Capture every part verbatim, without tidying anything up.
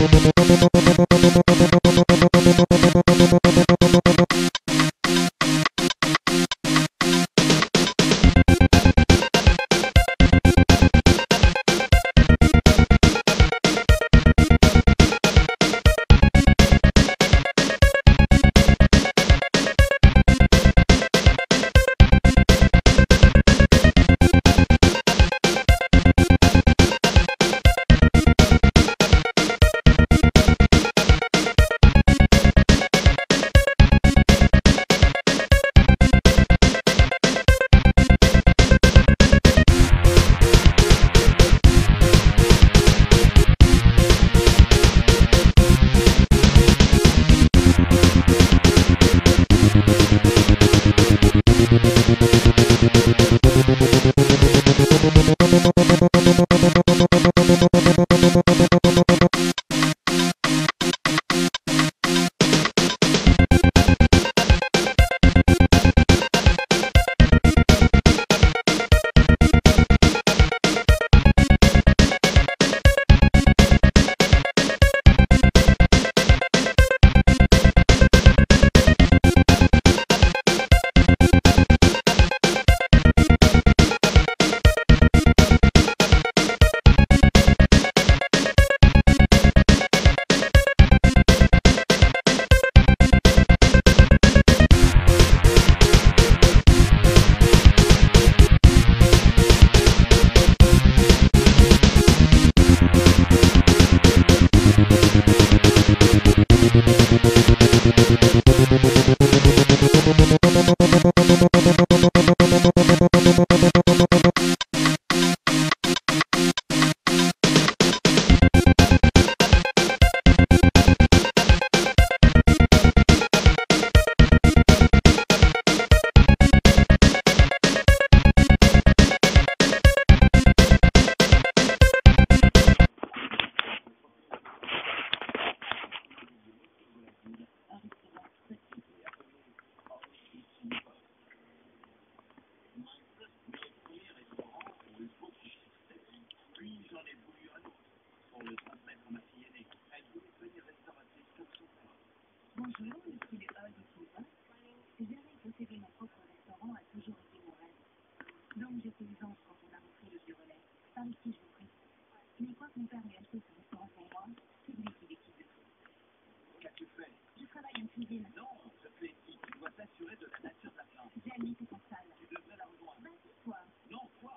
Bonjour, ici le hall du Toulouse. Jamais posséder mon propre restaurant a toujours été mon rêve. Donc j'étais aux anges quand on a repris le vieux relais. Par ici, je vous prie. Mais quoi que mon père ait acheté ce restaurant pour moi, c'est lui qui décide de tout. Qu'as-tu fait? Je travaille en cuisine. Non, je fais ici. Tu dois t'assurer de la nature de la plante. Jamie, c'est ton salle. Tu devrais la rejoindre. Vas-y, toi. Non, toi.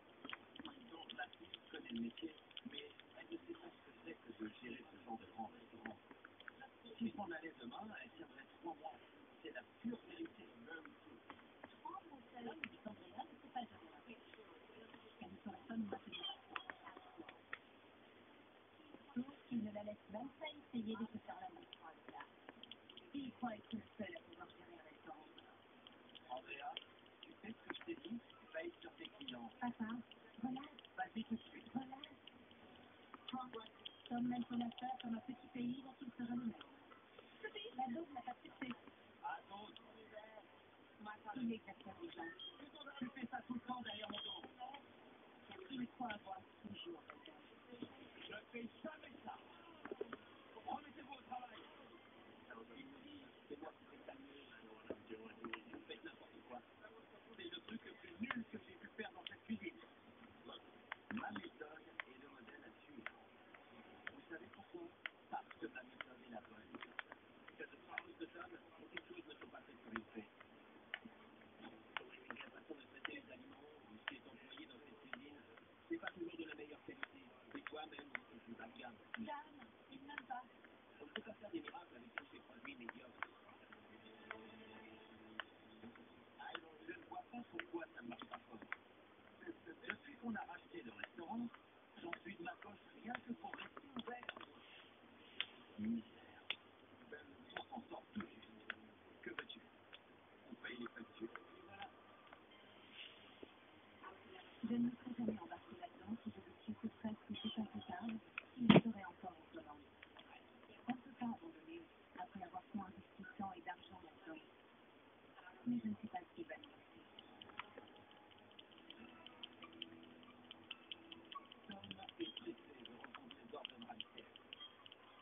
Disons, la fille connaît le métier, mais elle ne sait pas ce que c'est que de gérer ce genre de grand restaurant. Si je m'en allais demain, elle tiendrait trois mois. C'est la pure vérité. Trois mois seul, du Cambréa, c'est pas jamais. Elle ne saurait pas nous maintenir. Sauf qu'il ne la laisse même pas essayer de se faire la main. Il croit être le seul à pouvoir gérer un restaurant. Andrea, tu sais ce que je t'ai dit? Veille sur tes clients. Papa, relax. Vas-y tout de suite. Relax. Comme même son affaire comme un petit pays dont il sera le maître. La dose n'a pas de succès. Ah, d'autres. Il exaspère les gens. Tu fais ça tout le temps derrière mon dos. Il croit avoir toujours raison. Je fais jamais ça. Remettez-vous au travail. Il me dit, c'est moi qui fais ça. Vous faites n'importe quoi. C'est le truc le plus nul que j'ai pu faire dans cette cuisine. Ma méthode est le modèle à suivre. Vous savez pourquoi? Parce que ma méthode est la bonne. Que de parole de table, beaucoup de choses ne sont pas faites comme il fait. La façon de traiter les aliments, ou ce qui est employé dans cette cuisine, c'est pas toujours de la meilleure qualité. C'est toi-même qui joue la gamme. Gamme, il n'aime pas. On ne peut pas faire des miracles avec tous ces produits médiocres. Alors, je ne vois pas pourquoi ça ne marche pas fort. Depuis qu'on a racheté le restaurant, j'en suis de ma poche rien que pour rester ouvert. Misère. On s'en sort tout juste. Que veux-tu? On paye les factures. Voilà. Je ne me serais jamais embarqué là-dedans si je ne suis que presque tout un peu tard, il serait encore en Pologne. On ne peut pas abandonner après avoir tant investi temps et d'argent là-dedans. Mais je ne sais pas ce qui va nous rester. Tom est pressé de rencontrer Gordon Ramsay.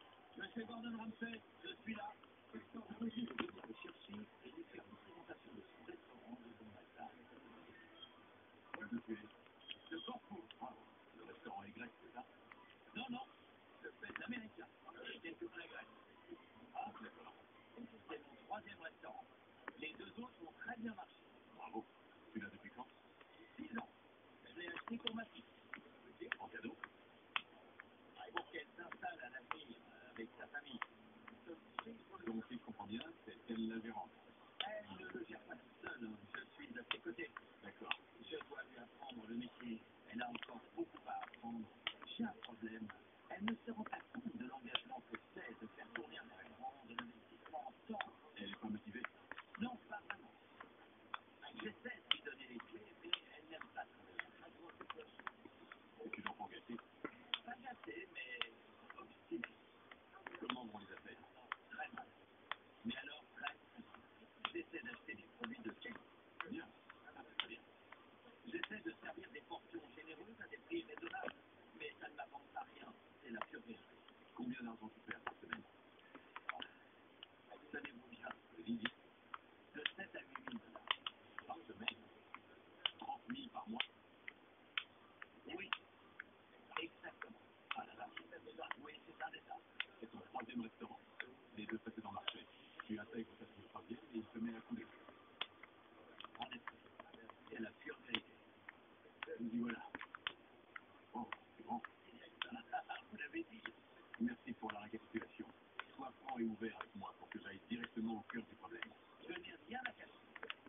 c'est Gordon Ramsay, je suis là. Le temps de venir le chercher et lui faire une présentation de son restaurant devant ma salle. Paul de Pelé. Le Corpo. Ah, le restaurant est grec, c'est ça? Non, non, le fait américain. Quelques plats grecs. Ah, d'accord. C'est mon troisième restaurant. Les deux autres ont très bien marché. Bravo. Tu l'as depuis quand? Six ans. Je l'ai acheté pour ma fille. En cadeau. Ah, et pour qu'elle s'installe à l'avenir avec sa famille. Donc, si je comprends bien, c'est elle la gérante. Elle ne le gère pas toute seule, hein. Je suis à ses côtés. D'accord. Je dois lui apprendre le métier. Elle a encore beaucoup à apprendre. J'ai un problème. Elle ne se rend pas compte de l'engagement que c'est de faire tourner un restaurant, de l'investissement en temps. Elle n'est pas motivée? Non, pas vraiment. J'essaie de lui donner les clés, mais elle n'aime pas travailler. Et tu l'entends gâter? Pas gâter, mais obstiné. Comment vont les affaires? Très mal. Mais alors, très, j'essaie d'acheter des produits de qualité. Bien. Très bien. J'essaie de servir des portions généreuses à des prix raisonnables. Mais ça ne m'avance à rien. C'est la pure vérité. Combien d'argent tu perds par semaine? Savez-vous bien, Lily, de sept à huit mille dollars par semaine, trente mille par mois? Oui, exactement. Ah là là, oui, c'est un état. C'est ton troisième restaurant. Les deux précédents marchaient. Tu intègres ta le troisième et il se met à couler. En effet, c'est la pure vérité. Je me dis voilà. Oh, c'est grand. Vous l'avez dit. Merci pour la récapitulation. Sois franc et ouvert avec moi pour que j'aille directement au cœur du problème. Je n'ai rien à cacher.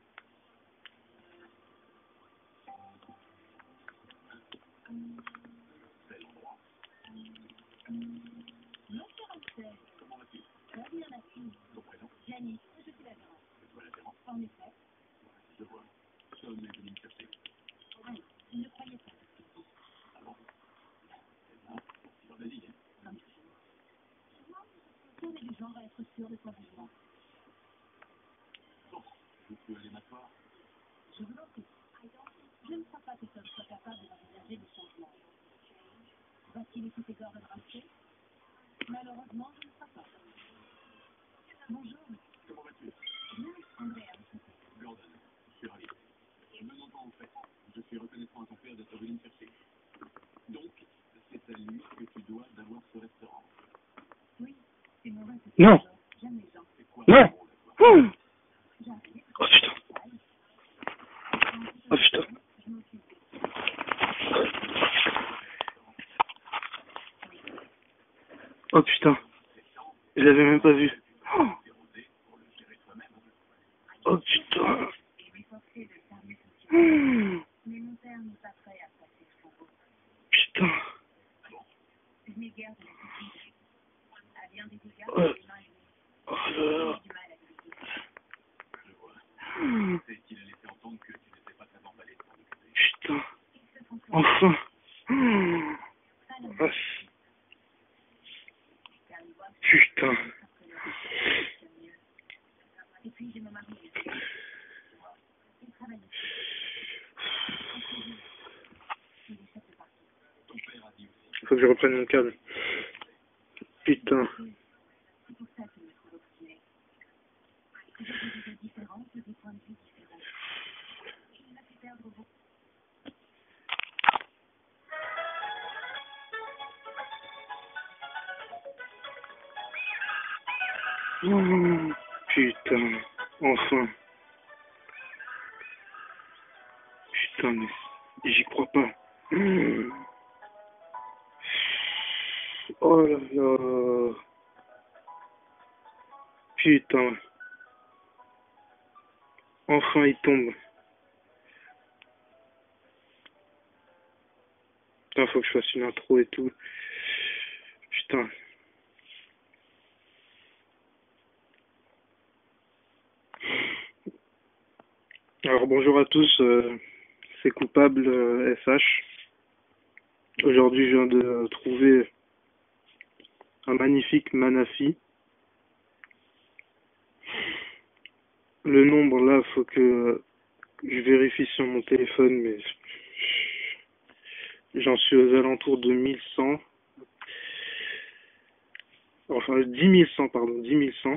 C'est l'endroit. Monsieur Ramsay, Comment vas-tu? très bien, merci. Ton prénom? Janice, je suis la gérante. C'est toi la gérante? En effet. Je vois. Tom est venu me chercher. Oui, je ne croyais pas. Ah bon? C'est ça. Tu vas dire. Comme toujours. On est du genre à être sûr de son jugement. Bon, je peux aller m'asseoir? Je vous en prie. Je ne crois pas que Tom soit capable d'envisager des changements. Va-t-il écouter Gordon Ramsay? Malheureusement, je ne crois pas. Bonjour. Comment vas-tu? Bien, André, à votre côté. Gordon, je suis ravi. Menons pas au fait. Je suis reconnaissant à ton père d'être venu me chercher. Donc, c'est à lui que tu dois d'avoir ce restaurant. Oui, c'est mon rêve. Non. Jamais Jean. C'est quoi Non. ton rôle à toi? Oh, J'arrive. oh putain. Oh putain. Je m'occupe. Oh putain. Je l'avais même pas vu. Oh, oh putain. Et lui forcer de fermer son Oh, Mais mon père n'est pas prêt à passer le flambeau. putain. Je n'ai guère de l'attitude. À bien des égards, Oh, les mains et oh là j'ai là. du mal à lui dire. Je vois. Oh, C'est qu'il a laissé entendre que tu n'étais pas très emballé de t'en occuper. putain. Il se sent comme Enfin. Oh, ça, la ah, car il voit que putain. c'est mieux. Et puis, je me marie. Il travaille ici. Il est chef de parti. Ton père a dit aussi. Faut que je reprenne mon câble. Putain. C'est pour ça qu'il me trouve obstiné. J'ai des idées différentes, des points de vue différents. Il m'a fait perdre beaucoup. Oh, putain. Enfin. Putain, mais j'y crois pas. Oh là là. Putain. Enfin, il tombe. Putain, faut que je fasse une intro et tout. Putain. Alors, bonjour à tous. Euh, c'est Coupable euh, S H. Aujourd'hui, je viens de trouver un magnifique Manafi. Le nombre, là, faut que je vérifie sur mon téléphone, mais j'en suis aux alentours de mille cent. enfin dix mille cent, pardon, dix mille cent.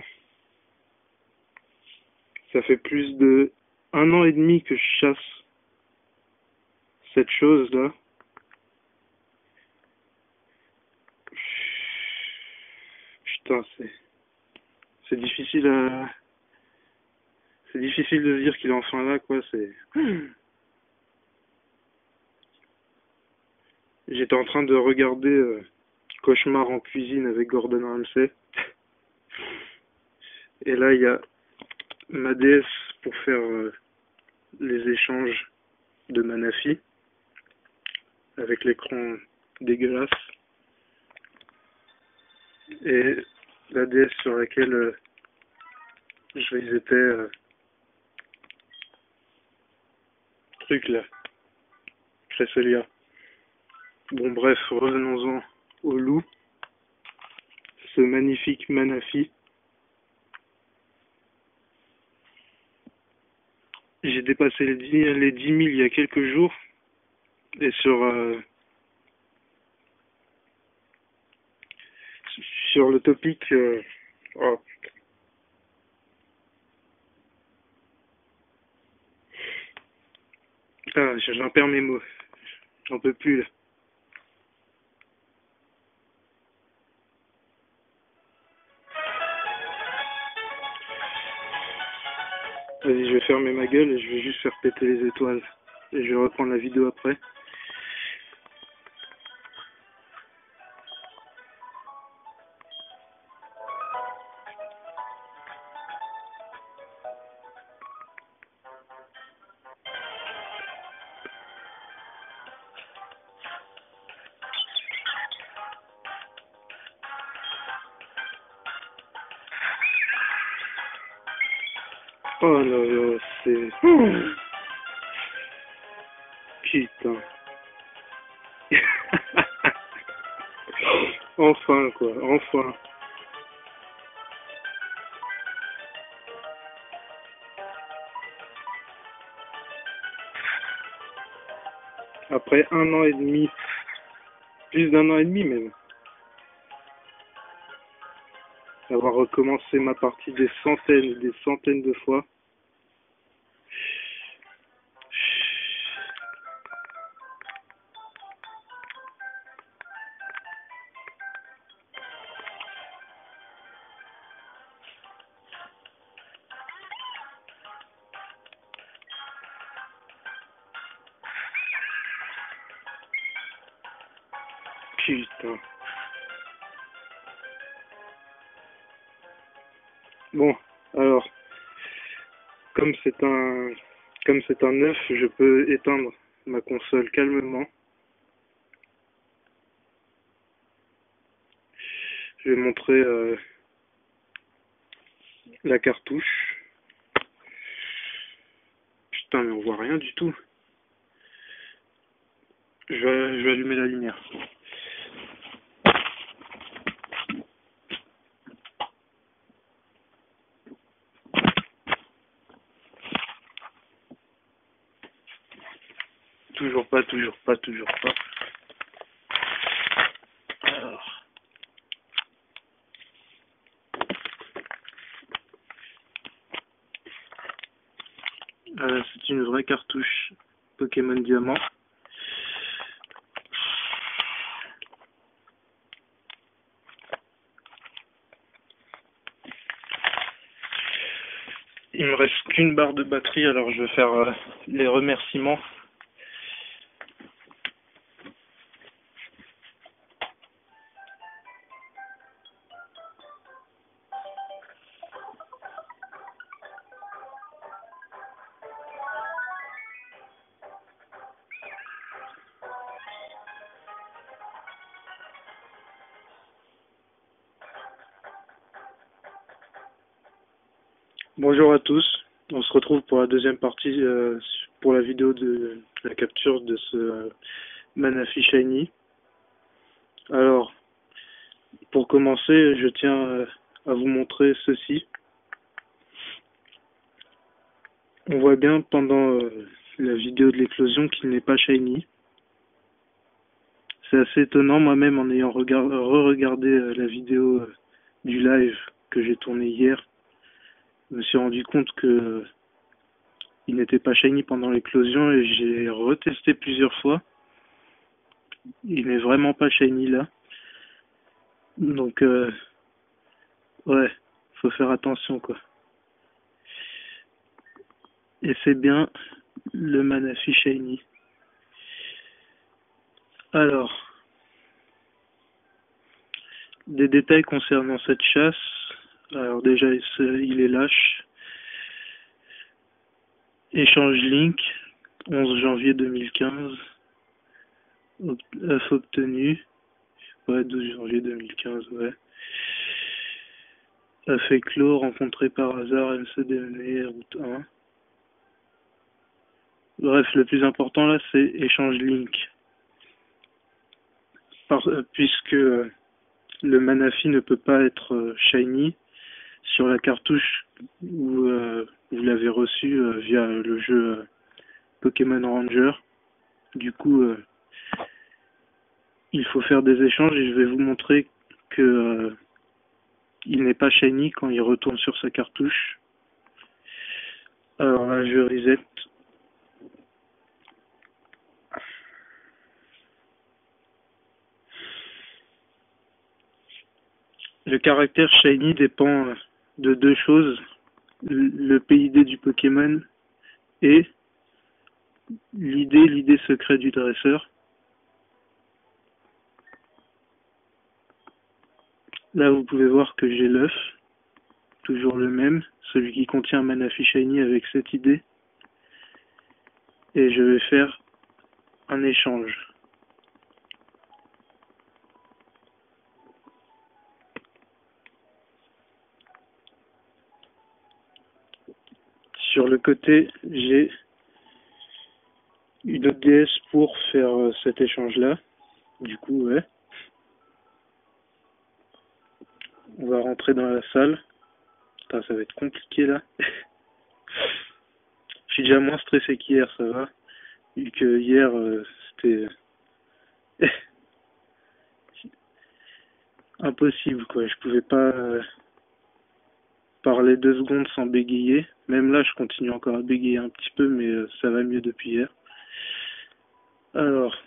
Ça fait plus de un an et demi que je chasse cette chose-là. Putain, c'est c'est difficile à c'est difficile de se dire qu'il est enfin là, quoi. C'est J'étais en train de regarder euh, Cauchemar en cuisine avec Gordon Ramsay. Et là, il y a ma déesse pour faire euh, les échanges de Manafi avec l'écran dégueulasse. Et la déesse sur laquelle euh, je vais zéter euh, truc là, Cresselia. Bon bref, revenons-en au loup. Ce magnifique Manafi. J'ai dépassé les dix, les dix mille il y a quelques jours. Et sur, euh, sur le topic... Euh, oh. Ah, j'en perds mes mots. J'en peux plus là. Vas-y, je vais fermer ma gueule et je vais juste faire péter les étoiles. Et je vais reprendre la vidéo après. Oh là là, c'est... Putain. Enfin, quoi, enfin. Après un an et demi, plus d'un an et demi même, avoir recommencé ma partie des centaines et des centaines de fois. Putain. Bon, alors, comme c'est un, comme c'est un œuf, je peux éteindre ma console calmement. Je vais montrer euh, la cartouche. Putain, mais on voit rien du tout. Je vais, je vais allumer la lumière. Toujours pas, toujours pas, toujours pas. Alors. Euh, c'est une vraie cartouche Pokémon Diamant. Il me reste qu'une barre de batterie, alors je vais faire euh, les remerciements. Bonjour à tous, on se retrouve pour la deuxième partie, euh, pour la vidéo de la capture de ce euh, Manafi Shiny. Alors, pour commencer, je tiens euh, à vous montrer ceci. On voit bien pendant euh, la vidéo de l'éclosion qu'il n'est pas Shiny. C'est assez étonnant, moi-même en ayant re-regardé euh, la vidéo euh, du live que j'ai tourné hier, je me suis rendu compte que euh, il n'était pas shiny pendant l'éclosion et j'ai retesté plusieurs fois. Il n'est vraiment pas shiny là. Donc euh, ouais, faut faire attention quoi. Et c'est bien le Manaphy shiny. Alors, des détails concernant cette chasse. Alors déjà, il est lâche. Échange Link, onze janvier deux mille quinze. Œuf obtenu. Ouais, douze janvier deux mille quinze, ouais. Œuf éclos, rencontré par hasard, M C D M E, route un. Bref, le plus important là, c'est échange Link. Par, euh, puisque euh, le Manaphy ne peut pas être euh, shiny sur la cartouche où euh, vous l'avez reçu euh, via le jeu euh, Pokémon Ranger. Du coup, euh, il faut faire des échanges et je vais vous montrer que euh, il n'est pas shiny quand il retourne sur sa cartouche. Alors là, je reset. Le caractère shiny dépend de deux choses, le P I D du Pokémon et l'idée, l'idée secrète du dresseur. Là, vous pouvez voir que j'ai l'œuf, toujours le même, celui qui contient un Manaphy shiny avec cette idée. Et je vais faire un échange. Sur le côté, j'ai une autre D S pour faire euh, cet échange-là. Du coup, ouais. On va rentrer dans la salle. Putain, ça va être compliqué là. Je suis déjà moins stressé qu'hier, ça va. Vu que hier, euh, c'était impossible, quoi. Je pouvais pas euh, parler deux secondes sans bégayer. Même là, je continue encore à bégayer un petit peu, mais euh, ça va mieux depuis hier. Alors,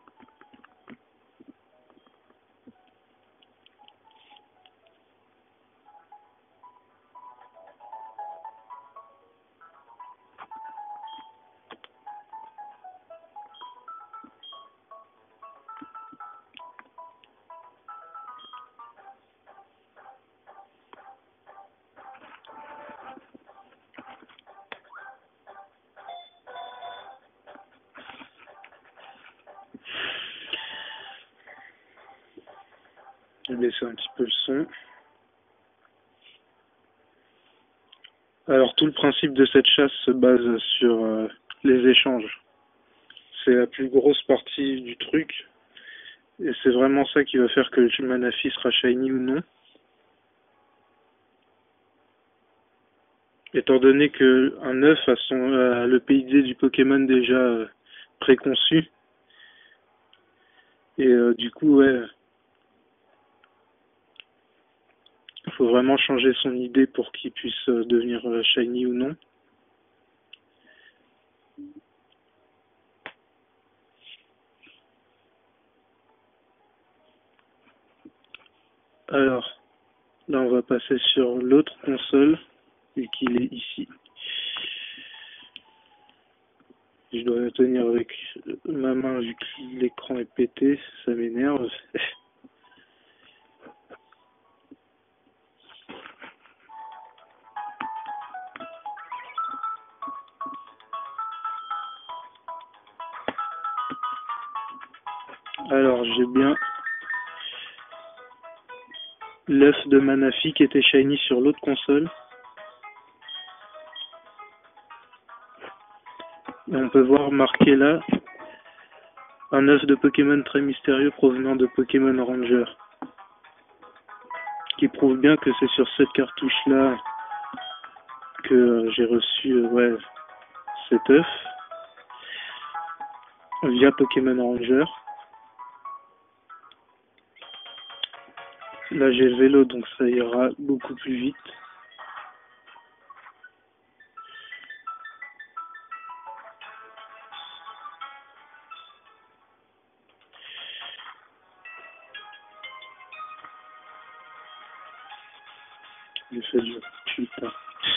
je vais baisser un petit peu le son. Alors, tout le principe de cette chasse se base sur euh, les échanges. C'est la plus grosse partie du truc. Et c'est vraiment ça qui va faire que le Manaphy sera shiny ou non. Étant donné que un œuf a, son, a le P I D du Pokémon déjà euh, préconçu. Et euh, du coup, ouais, il faut vraiment changer son idée pour qu'il puisse euh, devenir euh, shiny ou non. Alors, là on va passer sur l'autre console, vu qu'il est ici. Je dois le tenir avec ma main vu que l'écran est pété, ça m'énerve. Alors j'ai bien l'œuf de Manaphy qui était shiny sur l'autre console. Et on peut voir marqué là un œuf de Pokémon très mystérieux provenant de Pokémon Ranger. Qui prouve bien que c'est sur cette cartouche là que euh, j'ai reçu euh, ouais, cet œuf via Pokémon Ranger. Là j'ai le vélo donc ça ira beaucoup plus vite. Le fait de putain.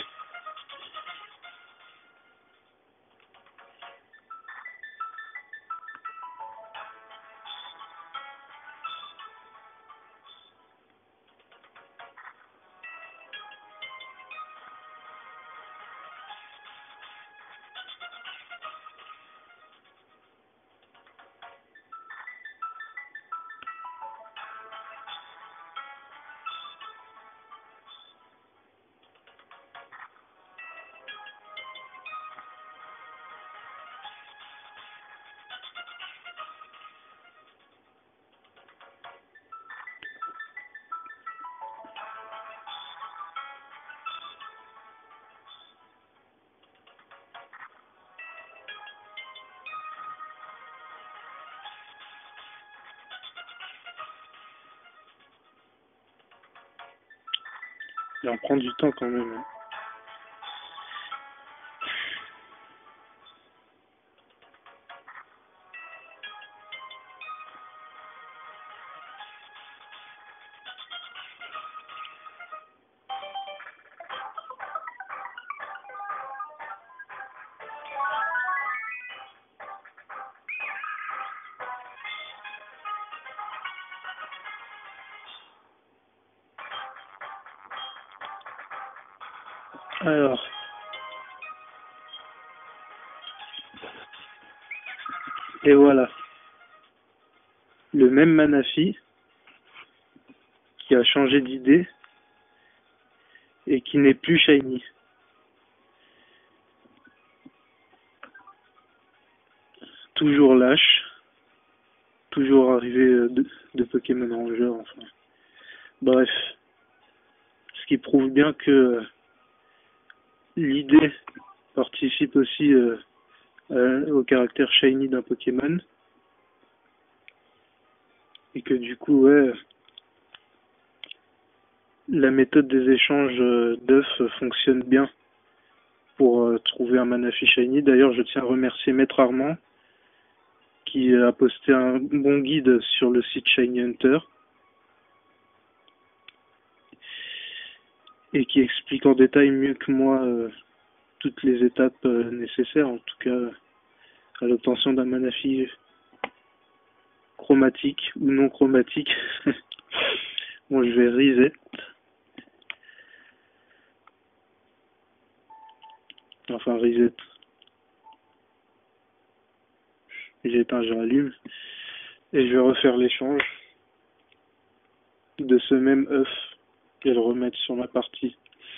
Et on prend du temps quand même. Hein. Alors, et voilà, le même Manafi qui a changé d'idée et qui n'est plus shiny. Toujours lâche, toujours arrivé de, de Pokémon Ranger, enfin. Bref, ce qui prouve bien que l'idée participe aussi euh, euh, au caractère shiny d'un Pokémon. Et que du coup, ouais, la méthode des échanges euh, d'œufs fonctionne bien pour euh, trouver un Manafi shiny. D'ailleurs, je tiens à remercier Maître Armand qui a posté un bon guide sur le site Shiny Hunter et qui explique en détail mieux que moi euh, toutes les étapes euh, nécessaires, en tout cas à l'obtention d'un Manafi chromatique ou non chromatique. Bon, je vais reset. Enfin, reset. J'éteins, je rallume. Et je vais refaire l'échange de ce même œuf et le remettre sur ma partie.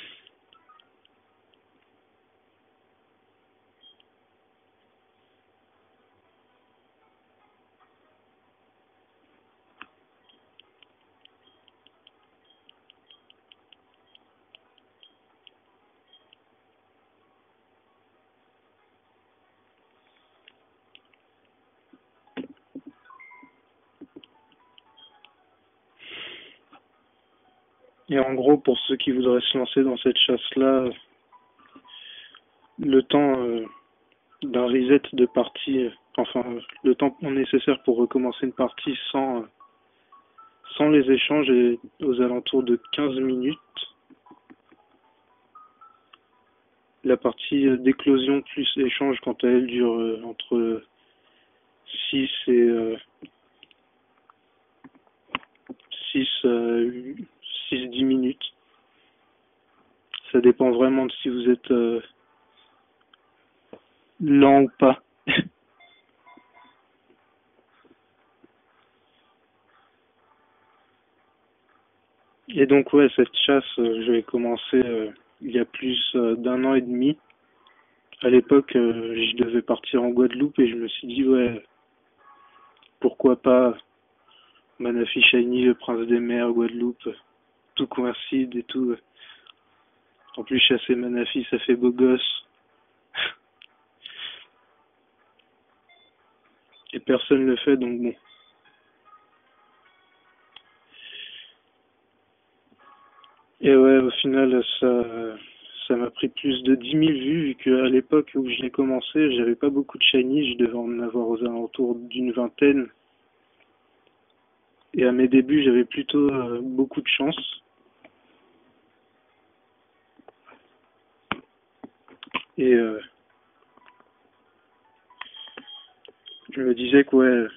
Et en gros, pour ceux qui voudraient se lancer dans cette chasse-là, le temps euh, d'un reset de partie, enfin, le temps nécessaire pour recommencer une partie sans, sans les échanges est aux alentours de quinze minutes. La partie d'éclosion plus échange, quant à elle, dure euh, entre six et euh, six à dix minutes. Ça dépend vraiment de si vous êtes euh, lent ou pas. Et donc ouais, cette chasse, euh, je l'ai commencé euh, il y a plus euh, d'un an et demi. À l'époque, euh, je devais partir en Guadeloupe et je me suis dit ouais, pourquoi pas Manafi Shiny, le prince des mers, Guadeloupe, tout coïncide et tout. En plus chasser Manafi, ça fait beau gosse. Et personne le fait, donc bon. Et ouais, au final, ça, ça m'a pris plus de dix mille vues, vu qu'à l'époque où je l'ai commencé, j'avais pas beaucoup de shiny, je devais en avoir aux alentours d'une vingtaine. Et à mes débuts, j'avais plutôt euh, beaucoup de chance. Et euh, je me disais que ouais,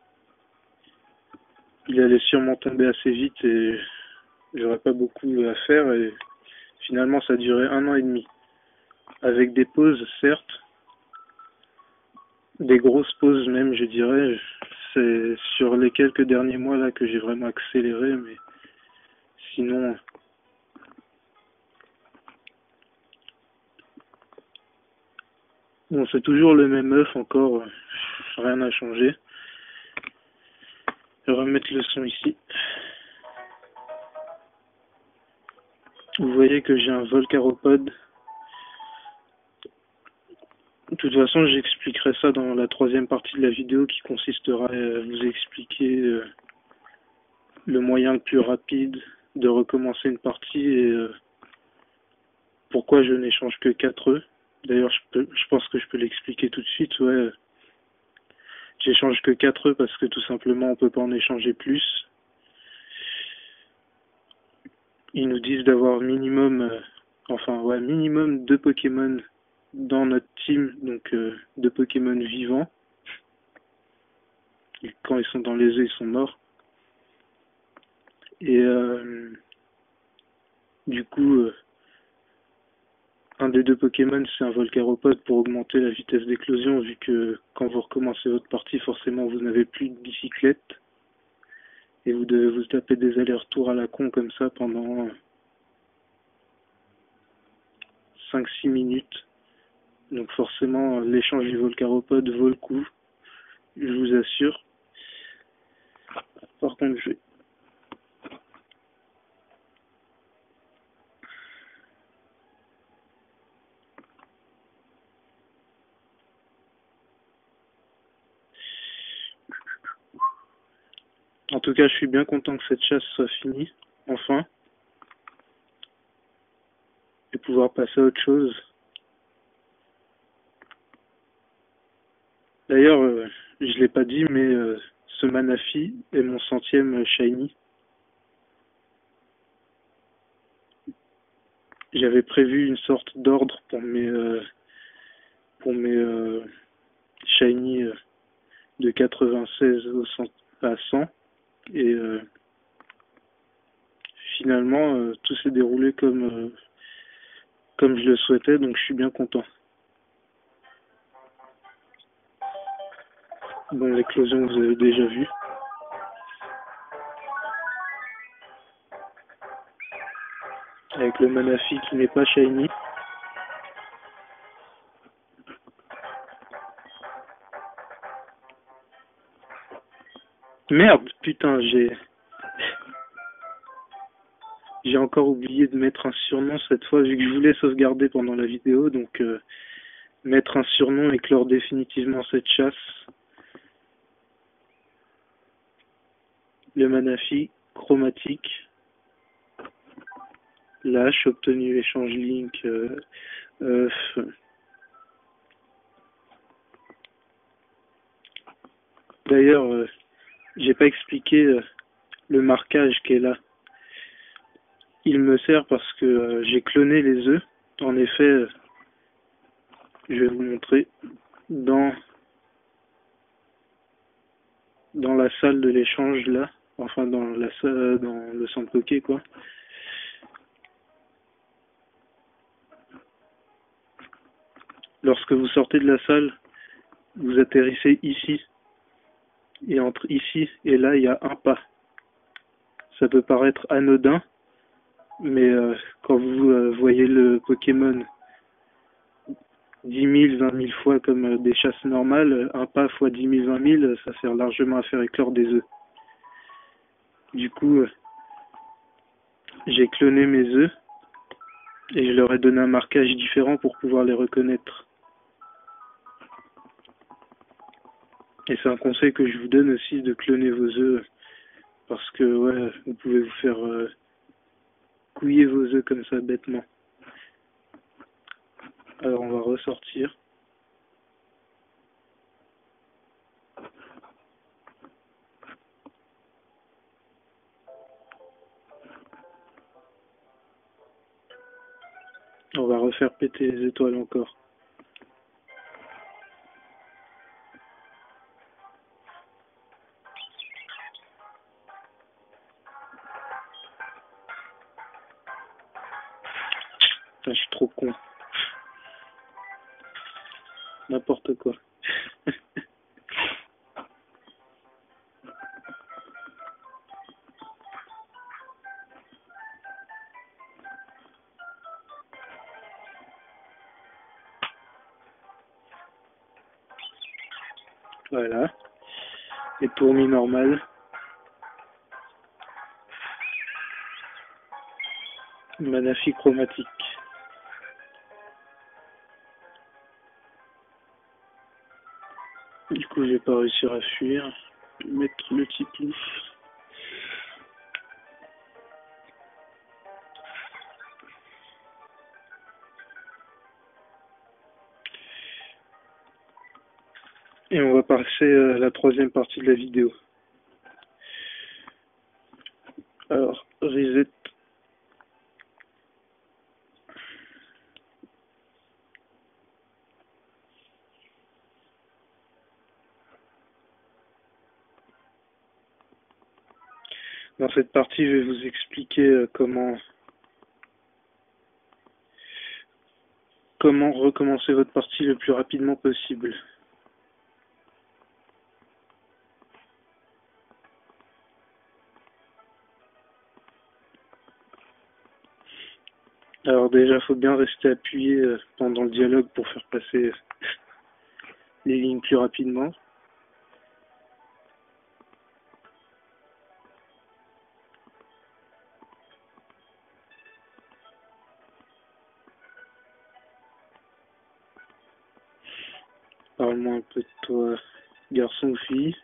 il allait sûrement tomber assez vite et j'aurais pas beaucoup à faire. Et finalement, ça a duré un an et demi. Avec des pauses, certes, des grosses pauses même, je dirais. C'est sur les quelques derniers mois là que j'ai vraiment accéléré, mais sinon, bon, c'est toujours le même œuf encore, rien n'a changé. Je vais remettre le son ici. Vous voyez que j'ai un Volcaropod. De toute façon, j'expliquerai ça dans la troisième partie de la vidéo qui consistera à vous expliquer euh, le moyen le plus rapide de recommencer une partie et euh, pourquoi je n'échange que quatre œufs. D'ailleurs, je, peux, je pense que je peux l'expliquer tout de suite. Ouais, j'échange que quatre œufs parce que tout simplement on peut pas en échanger plus. Ils nous disent d'avoir minimum, euh, enfin ouais, minimum deux Pokémon dans notre team, donc euh, deux Pokémon vivants. Et quand ils sont dans les œufs, ils sont morts. Et euh, du coup, euh, un des deux Pokémon, c'est un Volcaropod pour augmenter la vitesse d'éclosion, vu que quand vous recommencez votre partie, forcément, vous n'avez plus de bicyclette. Et vous devez vous taper des allers-retours à la con comme ça pendant cinq six minutes. Donc forcément, l'échange du Volcaropod vaut le coup, je vous assure. Par contre, je vais... En tout cas, je suis bien content que cette chasse soit finie, enfin. Et pouvoir passer à autre chose. D'ailleurs, euh, je l'ai pas dit, mais euh, ce Manaphy est mon centième shiny. J'avais prévu une sorte d'ordre pour mes euh, pour mes euh, shiny euh, de quatre-vingt-seize au cent, à cent et euh, finalement euh, tout s'est déroulé comme euh, comme je le souhaitais, donc je suis bien content. Bon, l'éclosion vous avez déjà vu. Avec le Manaphy qui n'est pas shiny. Merde, putain, j'ai j'ai encore oublié de mettre un surnom cette fois, vu que je voulais sauvegarder pendant la vidéo, donc euh, mettre un surnom et clore définitivement cette chasse. Le Manaphy chromatique. Lâche, obtenu échange link. Euh, euh, D'ailleurs, euh, j'ai pas expliqué euh, le marquage qui est là. Il me sert parce que euh, j'ai cloné les œufs. En effet, euh, je vais vous montrer dans dans la salle de l'échange là, enfin dans la salle, dans le centre hockey quoi. Lorsque vous sortez de la salle, vous atterrissez ici. Et entre ici et là, il y a un pas. Ça peut paraître anodin, mais euh, quand vous euh, voyez le Pokémon dix mille, vingt mille fois comme euh, des chasses normales, un pas fois dix mille, vingt mille, ça sert largement à faire éclore des œufs. Du coup, euh, j'ai cloné mes œufs et je leur ai donné un marquage différent pour pouvoir les reconnaître. Et c'est un conseil que je vous donne aussi, de cloner vos œufs, parce que ouais, vous pouvez vous faire euh, couillez vos œufs comme ça bêtement. Alors on va ressortir. On va refaire péter les étoiles encore. Putain, je suis trop con. N'importe quoi. Voilà. Et tourmis normal. Manafi chromatique. Du coup, j'ai pas réussi à fuir. Mettre le petit plouf. Et on va passer à la troisième partie de la vidéo. Alors, reset. Dans cette partie, je vais vous expliquer comment comment recommencer votre partie le plus rapidement possible. Alors déjà, faut bien rester appuyé pendant le dialogue pour faire passer les lignes plus rapidement. Parle-moi un peu de toi, garçon ou fille.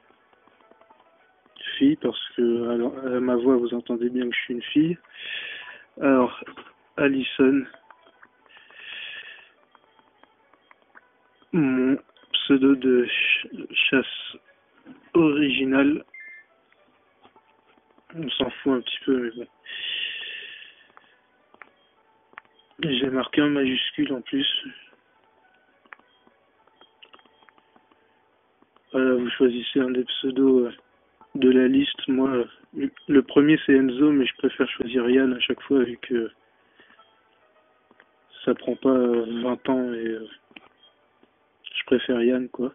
Fille, parce que alors, à ma voix, vous entendez bien que je suis une fille. Alors, Alison, mon pseudo de ch chasse original. On s'en fout un petit peu, mais bon. J'ai marqué en majuscule en plus. Voilà, vous choisissez un des pseudos de la liste. Moi, le premier c'est Enzo, mais je préfère choisir Yann à chaque fois vu que ça prend pas vingt ans et je préfère Yann, quoi.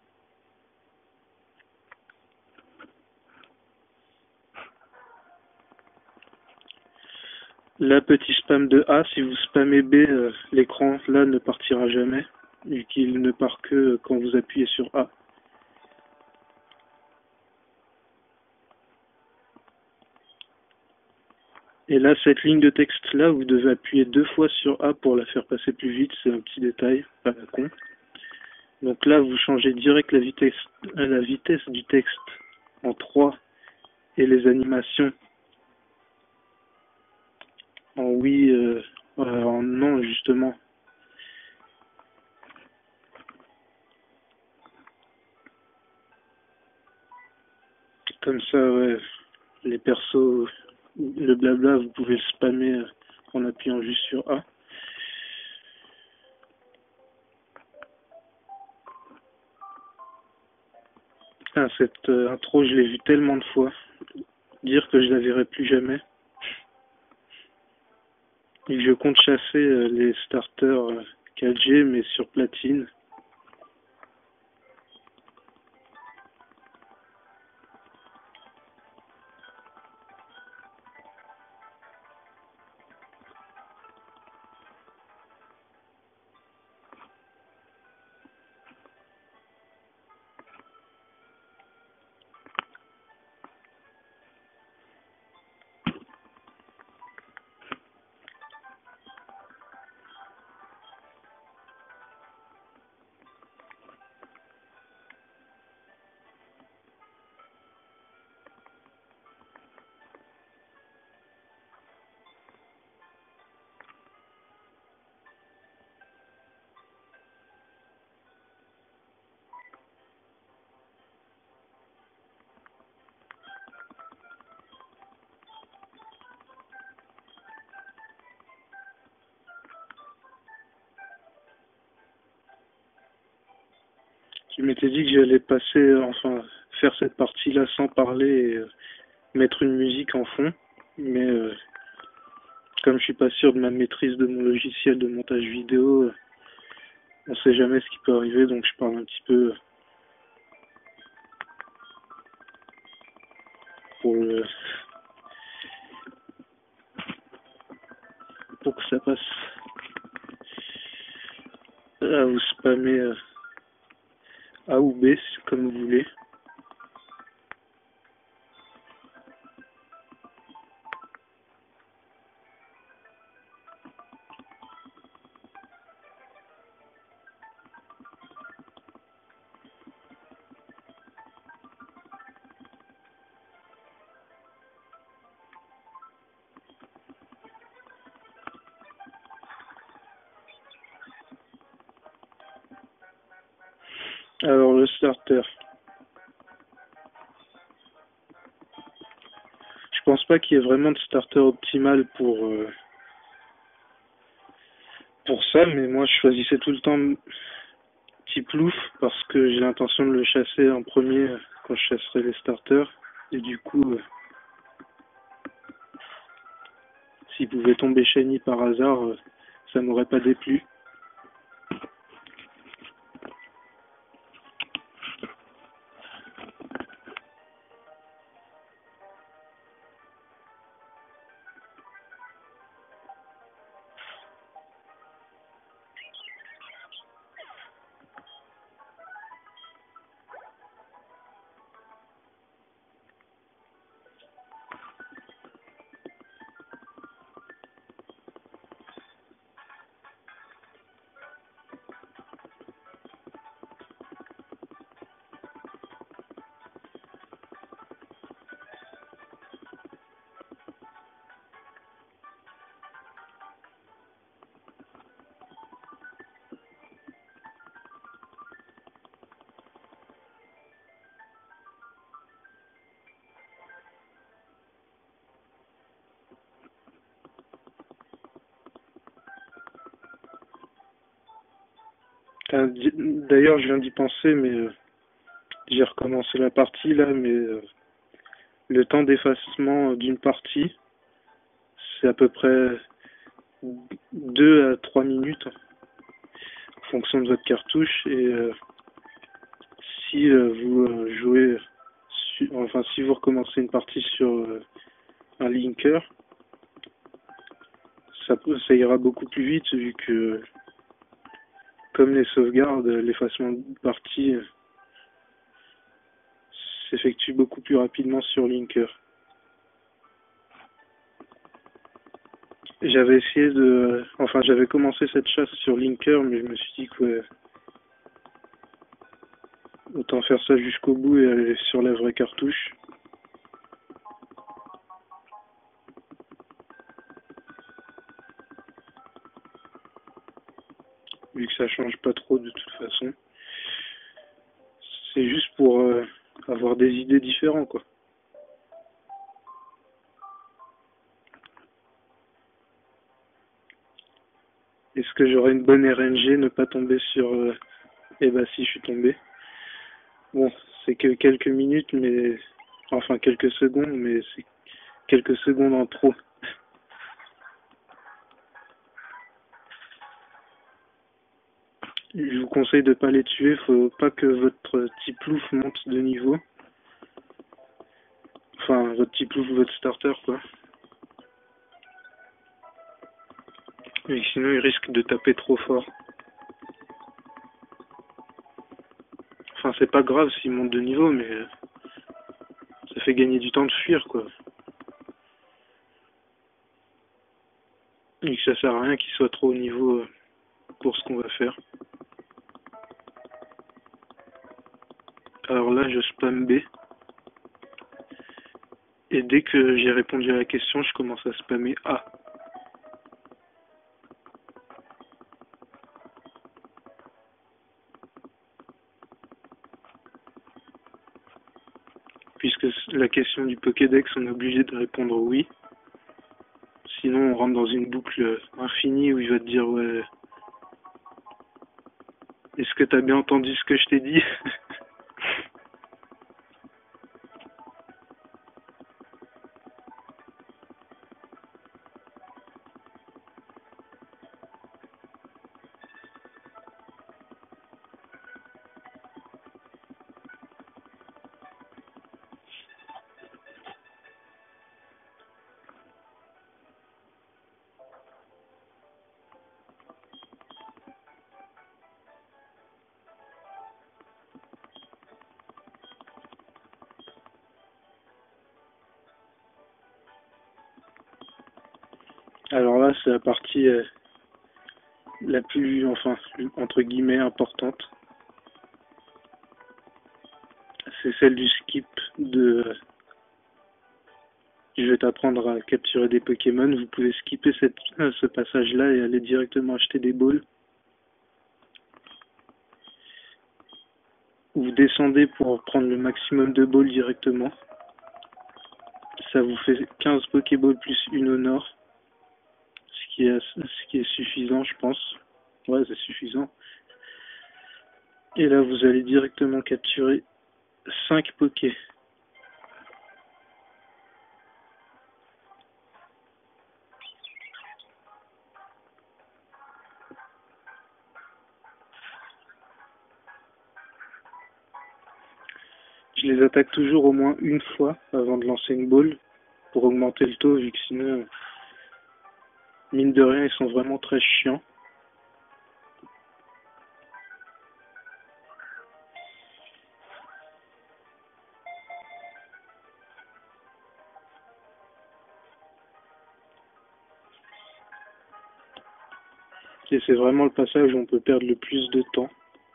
Là, petit spam de A, si vous spammez B, euh, l'écran là ne partira jamais, vu qu'il ne part que quand vous appuyez sur A. Et là, cette ligne de texte là, vous devez appuyer deux fois sur A pour la faire passer plus vite, c'est un petit détail, pas la con. Donc là, vous changez direct la vitesse, la vitesse du texte en trois et les animations en oui, euh, euh, en non justement. Comme ça, ouais, les persos, le blabla, vous pouvez le spammer en appuyant juste sur A. Ah, cette euh, intro, je l'ai vue tellement de fois. Dire que je la verrai plus jamais. Et que je compte chasser euh, les starters euh, quatre G, mais sur platine. Je m'étais dit que j'allais passer, enfin, faire cette partie-là sans parler et euh, mettre une musique en fond. Mais euh, comme je suis pas sûr de ma maîtrise de mon logiciel de montage vidéo, euh, on sait jamais ce qui peut arriver, donc je parle un petit peu pour le, pour que ça passe. À vous spammer euh, A ou B, comme vous voulez. Alors le starter. Je pense pas qu'il y ait vraiment de starter optimal pour euh, pour ça, mais moi je choisissais tout le temps Petit Plouf parce que j'ai l'intention de le chasser en premier quand je chasserai les starters. Et du coup, euh, s'il pouvait tomber shiny par hasard, euh, ça m'aurait pas déplu. Euh, D'ailleurs, je viens d'y penser, mais euh, j'ai recommencé la partie là, mais euh, le temps d'effacement d'une partie, c'est à peu près deux à trois minutes en fonction de votre cartouche. Et euh, si euh, vous euh, jouez, su enfin si vous recommencez une partie sur euh, un linker, ça, ça ira beaucoup plus vite vu que comme les sauvegardes, l'effacement de partie euh, s'effectue beaucoup plus rapidement sur linker. J'avais essayé de... Enfin, j'avais commencé cette chasse sur linker, mais je me suis dit que ouais, autant faire ça jusqu'au bout et aller sur la vraie cartouche. Vu que ça change pas trop de toute façon. C'est juste pour euh, avoir des idées différentes, quoi. Est-ce que j'aurais une bonne R N G, ne pas tomber sur... Euh... Eh bah si, je suis tombé. Bon, c'est que quelques minutes, mais... Enfin, quelques secondes, mais c'est quelques secondes en trop. Je vous conseille de pas les tuer, faut pas que votre petit plouf monte de niveau. Enfin, votre petit plouf, votre starter, quoi. Et sinon, il risque de taper trop fort. Enfin, c'est pas grave s'il monte de niveau, mais ça fait gagner du temps de fuir, quoi. Et que ça sert à rien qu'il soit trop au niveau pour ce qu'on va faire. Alors là, je spam B. Et dès que j'ai répondu à la question, je commence à spammer A. Puisque la question du Pokédex, on est obligé de répondre oui. Sinon, on rentre dans une boucle infinie où il va te dire ouais, Est-ce que t'as bien entendu ce que je t'ai dit? Alors là, c'est la partie euh, la plus, enfin, entre guillemets, importante. C'est celle du skip de... Je vais t'apprendre à capturer des Pokémon. Vous pouvez skipper cette, ce passage-là et aller directement acheter des balls. Vous descendez pour prendre le maximum de balls directement. Ça vous fait quinze Pokéballs plus une au nord. Ce qui est, ce qui est suffisant, je pense. Ouais, c'est suffisant. Et là, vous allez directement capturer cinq Pokés. Je les attaque toujours au moins une fois avant de lancer une ball pour augmenter le taux, vu que sinon, mine de rien, ils sont vraiment très chiants. Et c'est vraiment le passage où on peut perdre le plus de temps.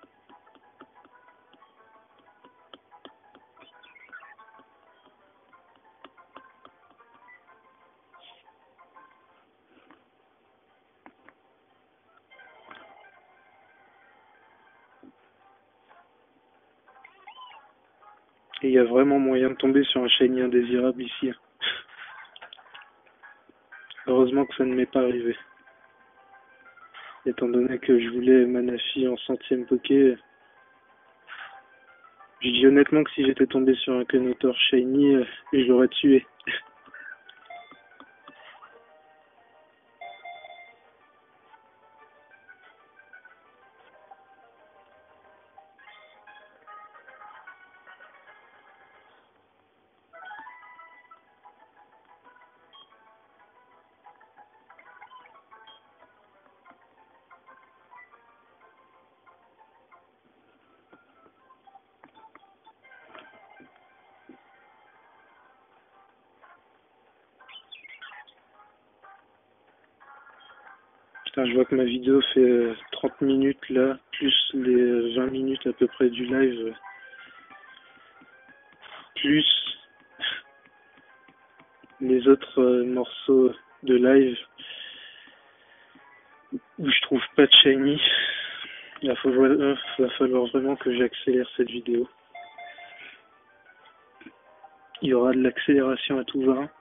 Et il y a vraiment moyen de tomber sur un shiny indésirable ici. Heureusement que ça ne m'est pas arrivé. Étant donné que je voulais Manaphy en centième Poké, je dis honnêtement que si j'étais tombé sur un Kenotor shiny, je l'aurais tué. Putain, je vois que ma vidéo fait trente minutes là, plus les vingt minutes à peu près du live, plus les autres morceaux de live où je trouve pas de shiny. Il va falloir, va falloir vraiment que j'accélère cette vidéo. Il y aura de l'accélération à tout va.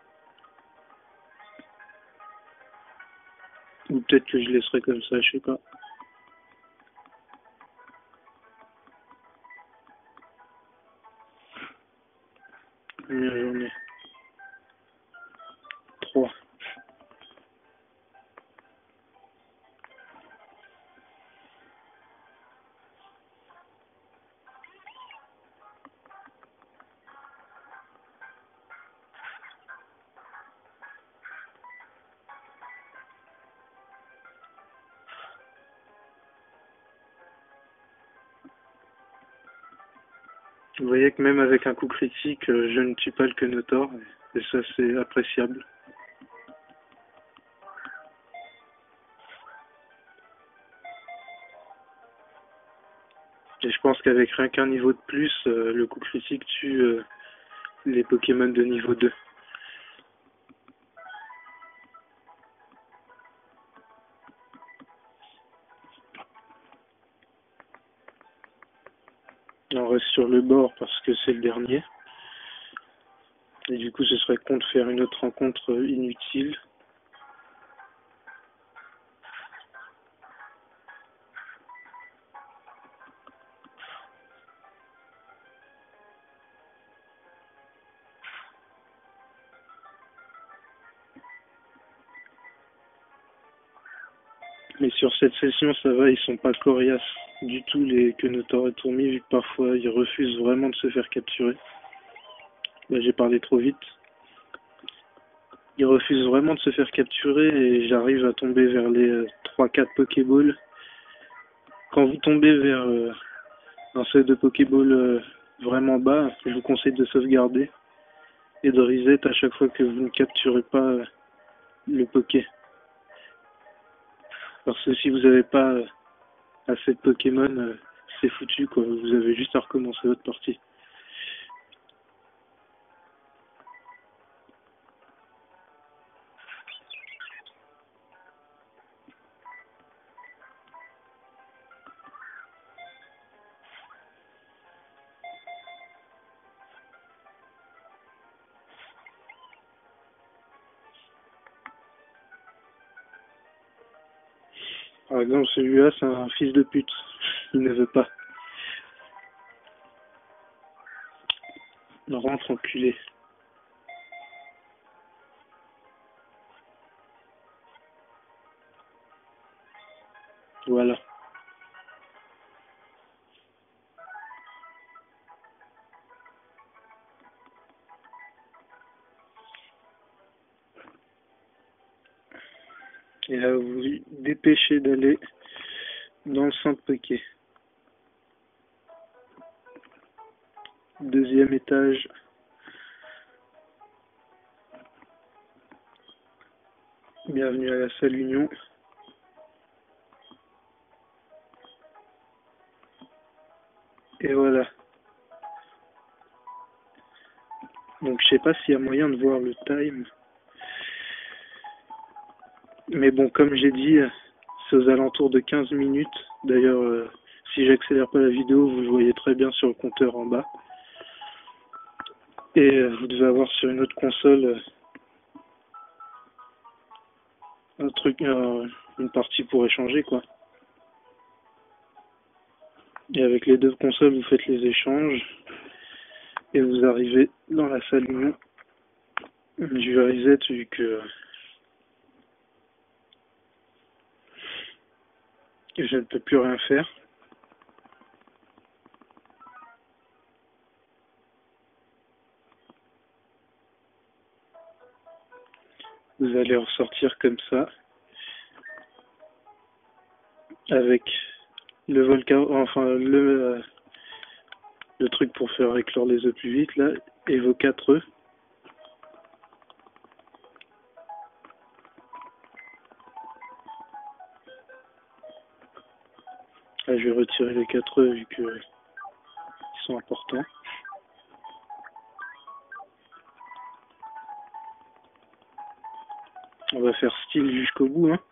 Ou peut-être que je laisserai comme ça, je sais pas. Combien j'en ai? Trois. Vous voyez que même avec un coup critique, je ne tue pas le Kenotor, et ça c'est appréciable. Et je pense qu'avec rien qu'un niveau de plus, le coup critique tue les Pokémon de niveau deux. On reste sur le bord parce que c'est le dernier. Et du coup, ce serait con de faire une autre rencontre inutile. Mais sur cette session, ça va, ils sont pas coriaces du tout, les quenoteurs et tourmis, vu que parfois ils refusent vraiment de se faire capturer. Là, j'ai parlé trop vite. Ils refusent vraiment de se faire capturer et j'arrive à tomber vers les euh, trois quatre Pokéballs. Quand vous tombez vers euh, un seuil de Pokéball euh, vraiment bas, je vous conseille de sauvegarder et de reset à chaque fois que vous ne capturez pas euh, le Poké. Parce que si vous n'avez pas euh, assez de Pokémon, euh, c'est foutu quoi, vous avez juste à recommencer votre partie. Par exemple, celui-là, c'est un fils de pute. Il ne veut pas. Rentre, enculé. Voilà. Et là, vous vous dépêchez d'aller dans le centre Poké. Deuxième étage. Bienvenue à la salle Union. Et voilà. Donc je sais pas s'il y a moyen de voir le time. Mais bon, comme j'ai dit, c'est aux alentours de quinze minutes. D'ailleurs, euh, si j'accélère pas la vidéo, vous le voyez très bien sur le compteur en bas. Et euh, vous devez avoir sur une autre console euh, un truc, euh, une partie pour échanger quoi. Et avec les deux consoles, vous faites les échanges et vous arrivez dans la salle Union. Je vais reset vu que je ne peux plus rien faire. Vous allez ressortir comme ça avec le volcan, enfin le euh, le truc pour faire éclore les œufs plus vite là et vos quatre œufs. Là, je vais retirer les quatre œufs vu que ils sont importants. On va faire style jusqu'au bout hein.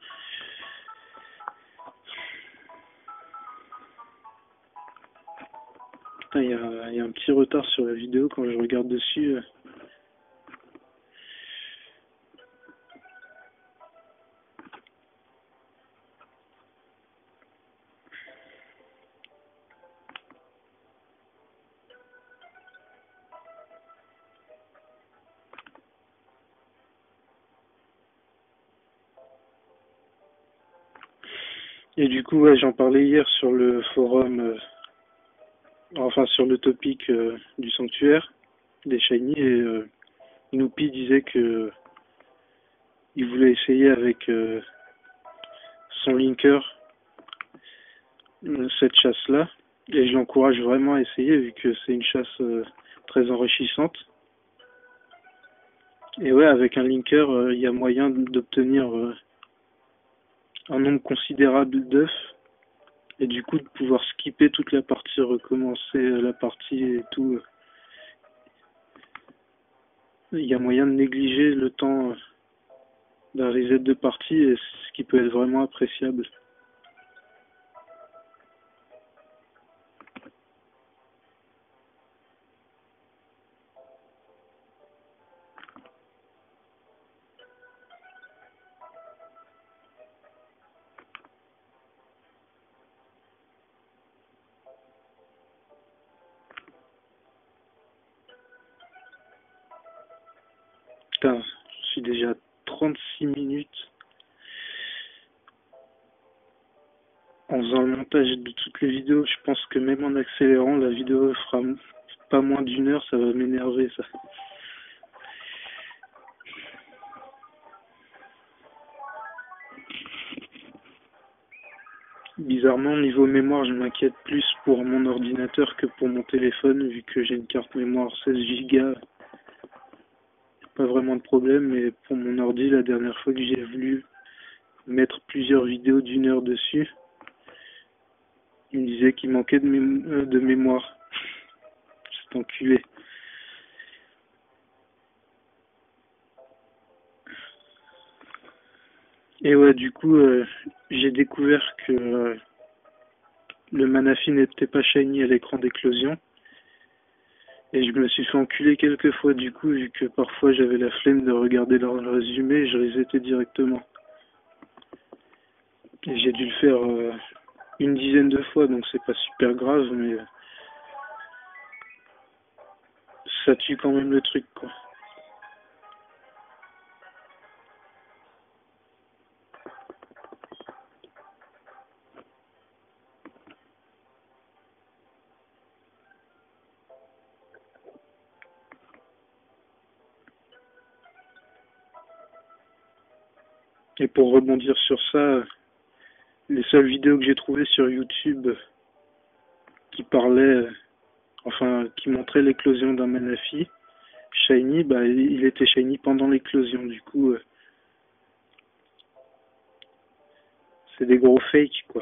Il y a, y a un petit retard sur la vidéo quand je regarde dessus. Euh. Et du coup, ouais, j'en parlais hier sur le forum, euh, enfin sur le topic euh, du sanctuaire des shiny et euh, Noupi disait que euh, il voulait essayer avec euh, son linker euh, cette chasse-là et je l'encourage vraiment à essayer vu que c'est une chasse euh, très enrichissante. Et ouais, avec un linker, il euh, y a moyen d'obtenir euh, un nombre considérable d'œufs et du coup de pouvoir skipper toute la partie, recommencer la partie et tout. Il y a moyen de négliger le temps d'un reset de partie et ce qui peut être vraiment appréciable. Putain, je suis déjà à trente-six minutes. en faisant le montage de toutes les vidéos, je pense que même en accélérant, la vidéo fera pas moins d'une heure, ça va m'énerver ça. Bizarrement, niveau mémoire, je m'inquiète plus pour mon ordinateur que pour mon téléphone, vu que j'ai une carte mémoire seize giga. Pas vraiment de problème, mais pour mon ordi, la dernière fois que j'ai voulu mettre plusieurs vidéos d'une heure dessus, il me disait qu'il manquait de, mé de mémoire. C'est enculé. Et ouais, du coup, euh, j'ai découvert que euh, le Manaphy n'était pas shiny à l'écran d'éclosion. Et je me suis fait enculer quelques fois du coup, vu que parfois j'avais la flemme de regarder leur résumé, je resetais directement. Et j'ai dû le faire euh, une dizaine de fois, donc c'est pas super grave, mais ça tue quand même le truc, quoi. Et pour rebondir sur ça, les seules vidéos que j'ai trouvées sur YouTube qui parlaient, enfin, qui montraient l'éclosion d'un Manaphy shiny, bah, il était shiny pendant l'éclosion, du coup, euh, c'est des gros fakes, quoi.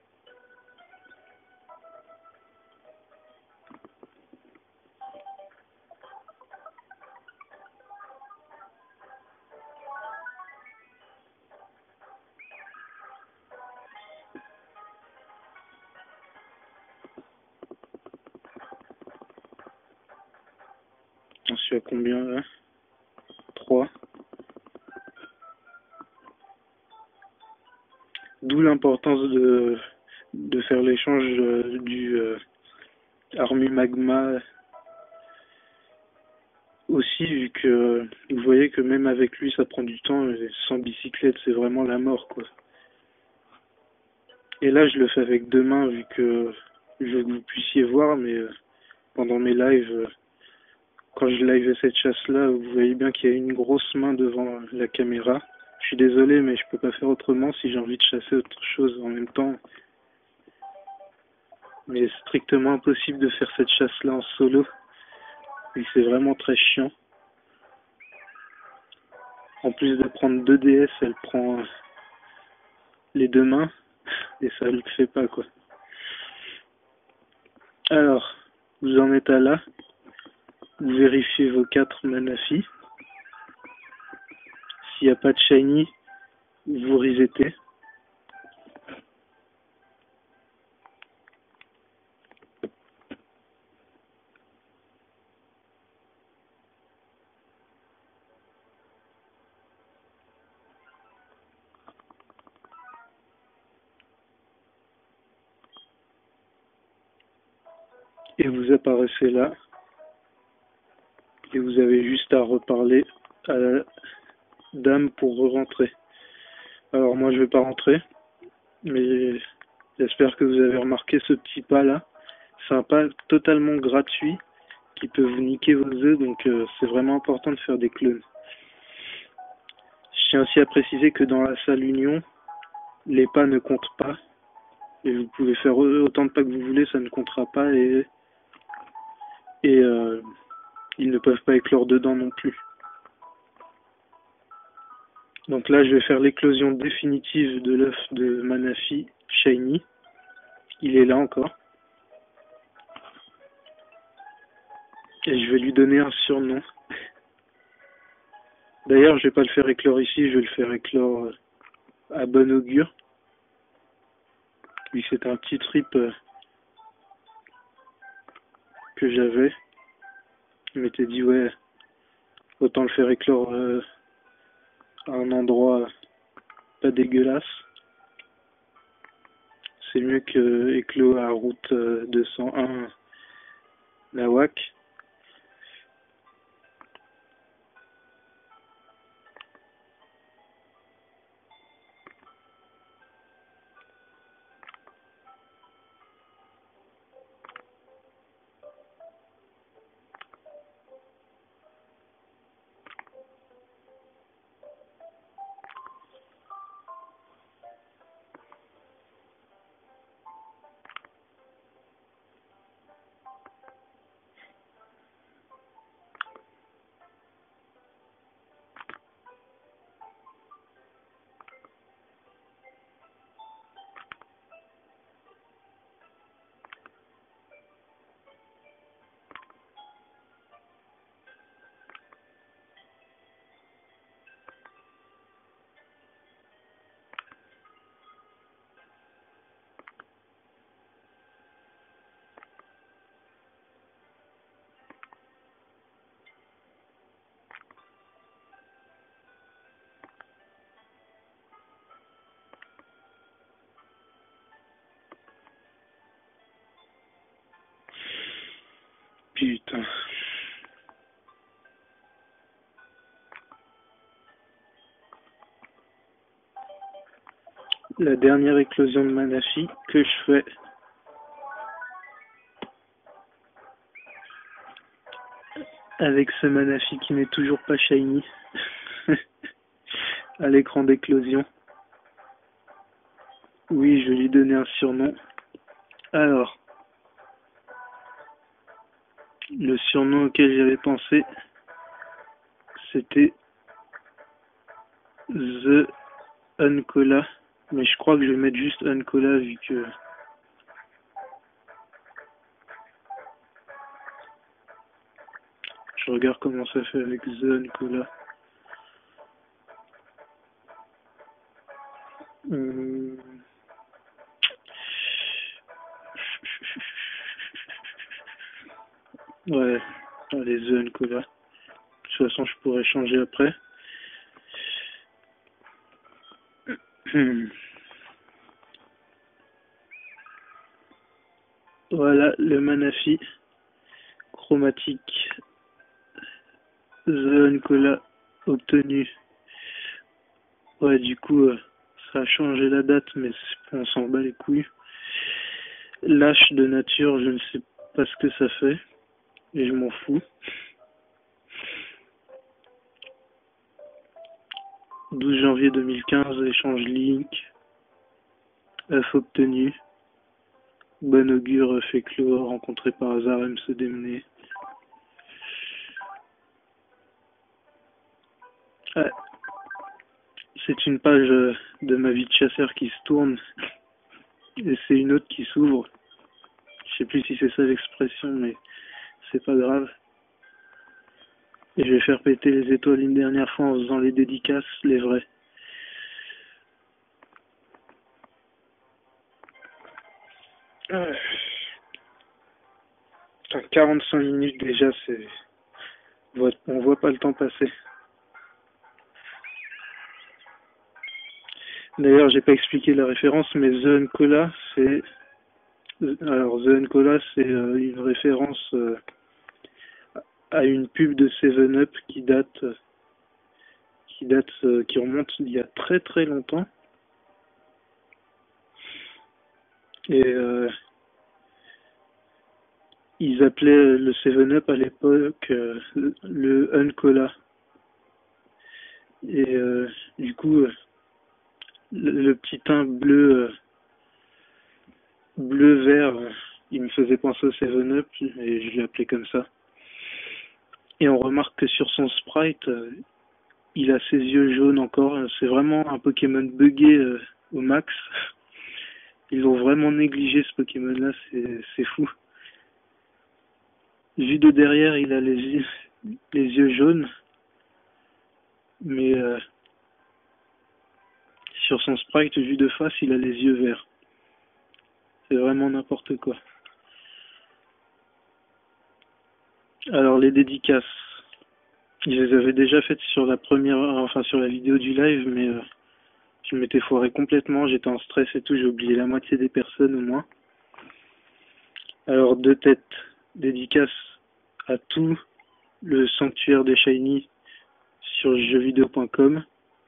J'en suis à combien là? trois. D'où l'importance de, de faire l'échange euh, du euh, Armu Magma aussi, vu que euh, vous voyez que même avec lui ça prend du temps, et sans bicyclette c'est vraiment la mort, quoi. Et là je le fais avec deux mains, vu que je veux que vous puissiez voir, mais euh, pendant mes lives, euh, quand je live cette chasse là, vous voyez bien qu'il y a une grosse main devant la caméra. Je suis désolé, mais je peux pas faire autrement si j'ai envie de chasser autre chose en même temps. Mais c'est strictement impossible de faire cette chasse là en solo, et c'est vraiment très chiant. En plus de prendre deux D S, elle prend les deux mains, et ça le fait pas, quoi. Alors, vous en êtes à là. Vous vérifiez vos quatre Manaphy. S'il n'y a pas de shiny, vous resettez. Et vous apparaissez là. Et vous avez juste à reparler à la dame pour re-rentrer. Alors moi je vais pas rentrer, mais j'espère que vous avez remarqué ce petit pas là. C'est un pas totalement gratuit qui peut vous niquer vos œufs, donc euh, c'est vraiment important de faire des clones. Je tiens aussi à préciser que dans la salle Union, les pas ne comptent pas. Et vous pouvez faire autant de pas que vous voulez, ça ne comptera pas, et, et euh, ils ne peuvent pas éclore dedans non plus. Donc là, je vais faire l'éclosion définitive de l'œuf de Manaphy shiny. Il est là encore. Et je vais lui donner un surnom. D'ailleurs, je vais pas le faire éclore ici, je vais le faire éclore à bon augure. Lui, c'est un petit trip que j'avais. Je m'étais dit, ouais, autant le faire éclore euh, à un endroit pas dégueulasse. C'est mieux que éclos à route deux cent un Nawak. putain. La dernière éclosion de Manafi que je fais. Avec ce Manafi qui n'est toujours pas shiny. À l'écran d'éclosion. Oui, je vais lui donner un surnom. Alors, le surnom auquel j'avais pensé, c'était The Uncola. Mais je crois que je vais mettre juste Uncola vu que... Je regarde comment ça fait avec The Uncola. Hum... Ouais, allez, The Uncola. De toute façon, je pourrais changer après. Voilà le Manafi chromatique The Uncola obtenu. Ouais, du coup, euh, ça a changé la date, mais on s'en bat les couilles. Lâche de nature, je ne sais pas ce que ça fait, et je m'en fous. douze janvier deux mille quinze, échange Link. Œuf obtenu. Bon augure, œuf éclos, rencontré par hasard, M se démener. Ouais. C'est une page de ma vie de chasseur qui se tourne. Et c'est une autre qui s'ouvre. Je sais plus si c'est ça l'expression, mais c'est pas grave. Et je vais faire péter les étoiles une dernière fois en faisant les dédicaces, les vrais. Euh... Putain, quarante-cinq minutes déjà, c'est... On voit pas le temps passer. D'ailleurs, j'ai pas expliqué la référence, mais The Uncola, c'est... Alors, The Uncola, c'est une référence à une pub de seven up qui date... qui date, qui remonte il y a très très longtemps. Et euh, ils appelaient le seven up à l'époque euh, le Uncola. Et euh, du coup, euh, le, le petit teint bleu, euh, bleu-vert, euh, il me faisait penser au seven up et je l'ai appelé comme ça. Et on remarque que sur son sprite, euh, il a ses yeux jaunes encore. C'est vraiment un Pokémon buggé euh, au max. Ils ont vraiment négligé ce Pokémon-là, c'est fou. Vu de derrière, il a les yeux, les yeux jaunes, mais euh, sur son sprite, vu de face, il a les yeux verts. C'est vraiment n'importe quoi. Alors, les dédicaces, je les avais déjà faites sur la première, enfin sur la vidéo du live, mais euh, je m'étais foiré complètement, j'étais en stress et tout, j'ai oublié la moitié des personnes au moins. Alors, deux têtes, dédicaces à tout le sanctuaire des Shiny sur jeux vidéo point com.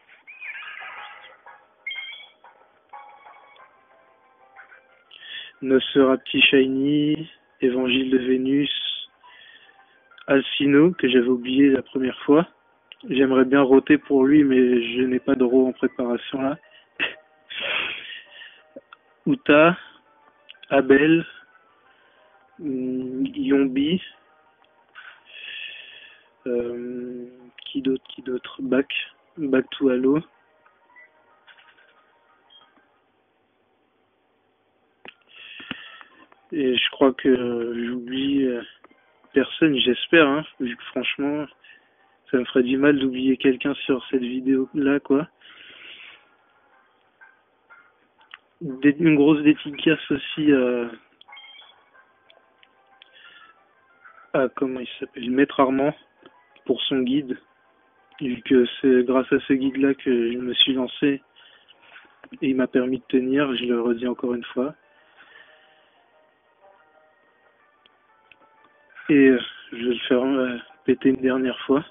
Nosferatu Shiny, Évangile de Vénus, Alcino, que j'avais oublié la première fois. J'aimerais bien roter pour lui, mais je n'ai pas de ro en préparation là. Uta, Abel, Yombi, euh, qui d'autre, qui d'autre, Back, Back to Halo. Et je crois que j'oublie personne, j'espère, hein, vu que franchement, ça me ferait du mal d'oublier quelqu'un sur cette vidéo-là, quoi. Une grosse dédicace aussi à, à comment il s'appelle, Maître Armand, pour son guide, vu que c'est grâce à ce guide-là que je me suis lancé et il m'a permis de tenir, je le redis encore une fois. Et euh, je vais le faire euh, péter une dernière fois.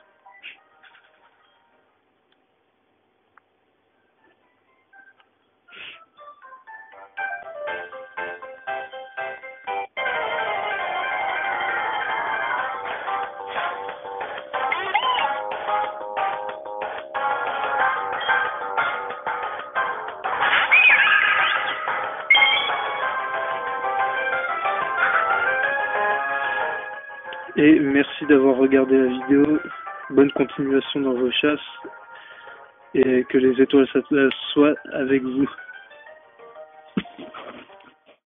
Et merci d'avoir regardé la vidéo. Bonne continuation dans vos chasses. Et que les étoiles soient avec vous.